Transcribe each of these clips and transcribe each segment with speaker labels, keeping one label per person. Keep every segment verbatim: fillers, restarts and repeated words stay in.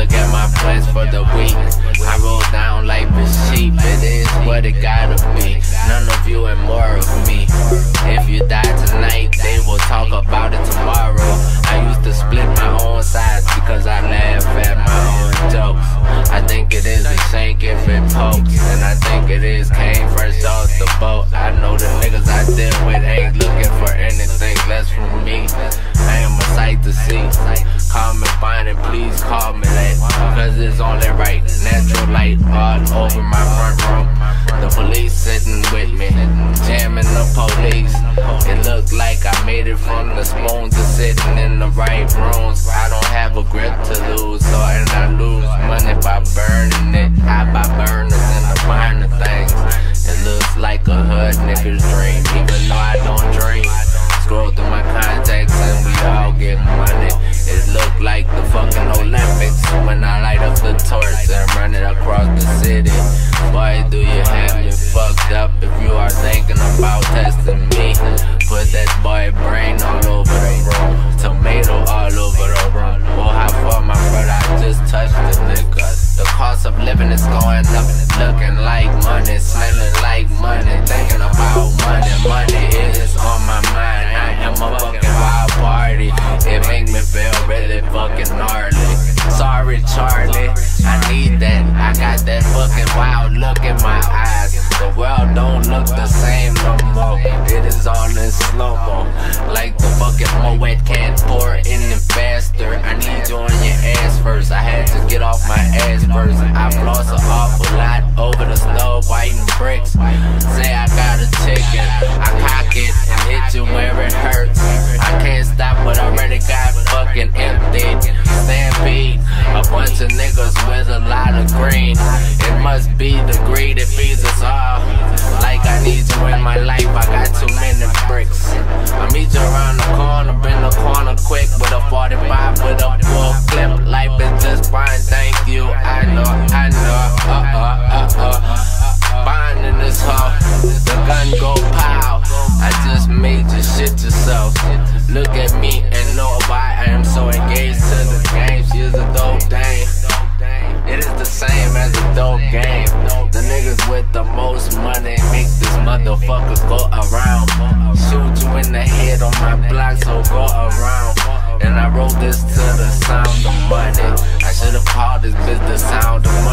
Speaker 1: look at my plans for the week. I roll down like a sheep, it is what it gotta be. None of you and more of me. If you die tonight, they will talk about it tomorrow. I used to split my own sides because I laugh at my own jokes. I think it is a shank if it pokes, and I think it is came fresh off the boat. I know the niggas I deal with ain't looking for anything less from me. I am a sight to see. Call me fine and please call me late, cause it's only right. Natural light all over my front room. The police sitting with me, jamming the police. It looked like I made it from the spoon to sitting in the right rooms. I don't have a grip to lose, so and I lose money by burning it. I buy burners and the burner things. It looks like a hood nigga's dream, even though I don't dream. Scroll through my contacts and we all get money. It look like the fucking Olympics when I light up the torch and run it across the city. Boy, do you have me fucked up if you are thinking about testing me. Put that boy brain all over the room, tomato all over the room. Oh, how far, my brother, I just touched the nigga. The cost of living is going up, looking like money, smelling like money, thinking about money. Money is on my mind. I am a fucking wild party. It make me feel really fucking gnarly. Sorry, Charlie, I need that. I got that fucking wild look in my eyes. The world don't look the same no more. It is all in slow-mo, like the fucking Moet can't pour any faster. I need you on your ass first. I had to get off my ass first. I floss an awful lot over the snow, whiting bricks. Say I got a ticket, I cock it and hit you where it hurts. I can't stop, but I already got fucking emptied. Stampede, a bunch of niggas with a lot of green. It must be the greed that feeds us all. Like I need you in my life, I got too many bricks. I meet you around the corner, bend the corner quick with a forty-five with a full clip. Life is just fine, thank you. I know, I know, uh uh uh uh. Bond in this hoe, the gun go pow. I just made you shit yourself. Look at me and know why I am so engaged to the game. She is a dope dame. It is the same as a dope game. The niggas with the most money make this motherfucker go around. Shoot you in the head on my block, so go around. And I wrote this to the sound of money. I should've called this bitch the sound of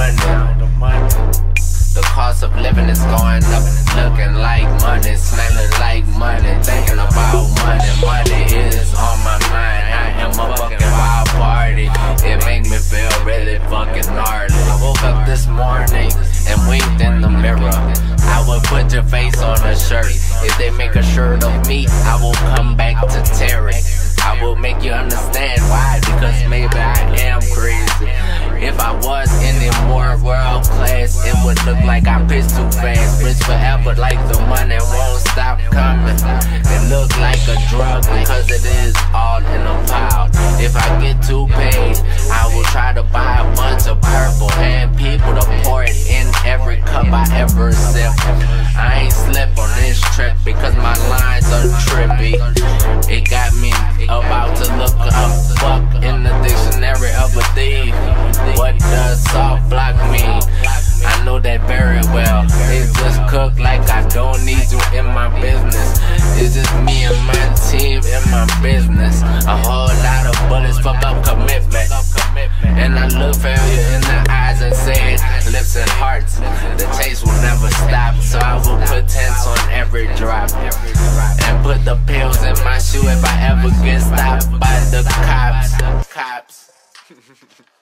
Speaker 1: money. The cost of living is going up, looking like money, smelling like money, thinking about money. Money is on my mind. I am a fucking wild party. It make me feel really fucking gnarly. I woke up this morning and winked in the mirror. I will put your face on a shirt. If they make a shirt of me, I will come back to tear it. I will make you understand why, because maybe I am crazy. If I was any more world class, it would look like I pitched too fast. Rich forever like the money won't stop coming. It look like a drug because it is all in a pile. If I get too paid, I will try to buy a bunch of purple and people to pour it in every cup I ever sip. I ain't slip on this trip because my lines are trippy. It got me about to look up fuck in the dictionary of a thief. What does soft block mean? I know that very well. It just cook like I don't need you in my business. It's just me and my team in my business. A whole lot of bullets, fuck up commitment. And I look failure in the eyes and say it, lips and hearts. The chase will never stop, so I will put tents on every drop. And put the pills in my shoe if I ever get stopped by the cops. Cops.